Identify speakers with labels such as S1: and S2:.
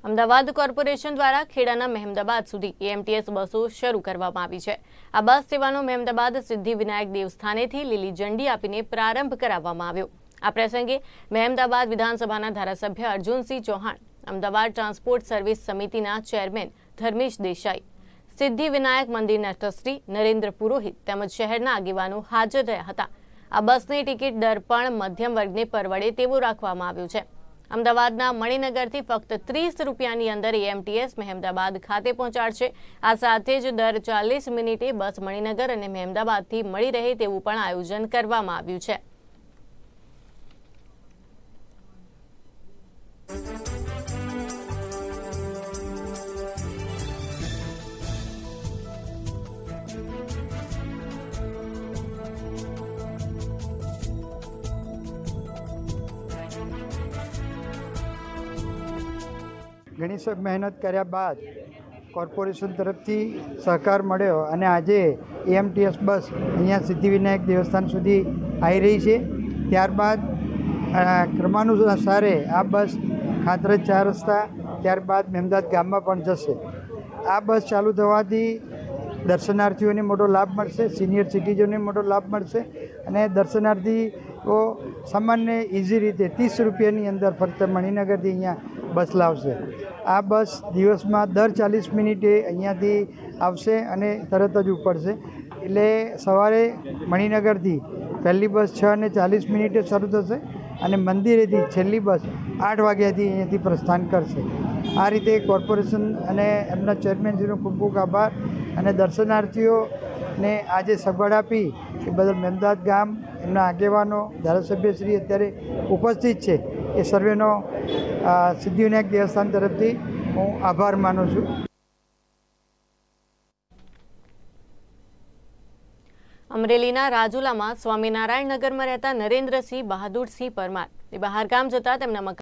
S1: Ahmedabad corporation દ્વારા ખેડાના મહેમદાબાદ સુધી AMTS બસો શરૂ કરવામાં આવી છે। આ બસ સેવાનો મહેમદાબાદ સિદ્ધિવિનાયક દેવસ્થાનેથી લીલી ઝંડી આપીને પ્રારંભ કરાવવામાં આવ્યો। આ પ્રસંગે મહેમદાબાદ વિધાનસભાના ધારાસભ્ય અર્જુનસિંહ ચૌહાણ, અમદાવાદ ટ્રાન્સપોર્ટ સર્વિસ સમિતિના ચેરમેન ધર્મેશ દેસાઈ, સિદ્ધિવિનાયક મંદિરના ટ્રસ્ટી નરેન્દ્ર પુરોહિત તેમજ શહેરના આગેવાનો હાજર રહ્યા હતા। આ બસની ટિકિટ દર પણ મધ્યમ વર્ગને પરવડે તેવું રાખવામાં આવ્યું છે। અમદાવાદના મણિનગરથી ફક્ત 30 રૂપિયાની અંદર એએમટીએસ મહેમદાબાદ ખાતે પહોંચાડશે। આ સાથે જ દર 40 મિનિટે બસ મણિનગર અને મહેમદાબાદથી મળી રહે તેવું પણ આયોજન કરવામાં આવ્યું છે।
S2: ઘણી સબ મહેનત કર્યા બાદ કોર્પોરેશન તરફથી સહકાર મળ્યો અને આજે એએમટીએસ બસ અહીંયા સિદ્ધિવિનાયક દેવસ્થાન સુધી આવી રહી છે। ત્યારબાદ ક્રમાનુસારે આ બસ ખાતરજ 4 રસ્તા ત્યારબાદ મહેમદાબાદ ગામમાં પણ જશે। આ બસ ચાલુ થવાથી દર્શનાર્થીઓને મોટો લાભ મળશે, સિનિયર સિટીઝનને મોટો લાભ મળશે અને દર્શનાર્થીઓ સામાન્ય ઇઝી રીતે 30 રૂપિયાની અંદર ફક્ત મણિનગરથી અહીંયા બસ લાવશે। આ બસ દિવસમાં દર 40 મિનિટે અહીંયાથી આવશે અને તરત જ ઉપડશે। એટલે સવારે મણિનગરથી પહેલી બસ 6:40 શરૂ થશે અને મંદિરેથી છેલ્લી બસ 8 વાગ્યાથી અહીંયાથી પ્રસ્થાન કરશે। આ રીતે કોર્પોરેશન અને એમના ચેરમેનશ્રીનો ખૂબ ખૂબ આભાર અને દર્શનાર્થીઓને આજે સગવડ આપી એ બદલ મહેમદાબાદ ગામ, એમના આગેવાનો, ધારાસભ્યશ્રી અત્યારે ઉપસ્થિત છે એ સર્વેનો સિદ્ધિવિનાયક દેવસ્થાન તરફથી હું આભાર માનું છું।
S1: અમરેલીના રાજુલામાં સ્વામિનારાયણ નગરમાં રહેતા નરેન્દ્રસિંહ બહાદુરસિંહ પરમાર બહારગામ જતા તેમના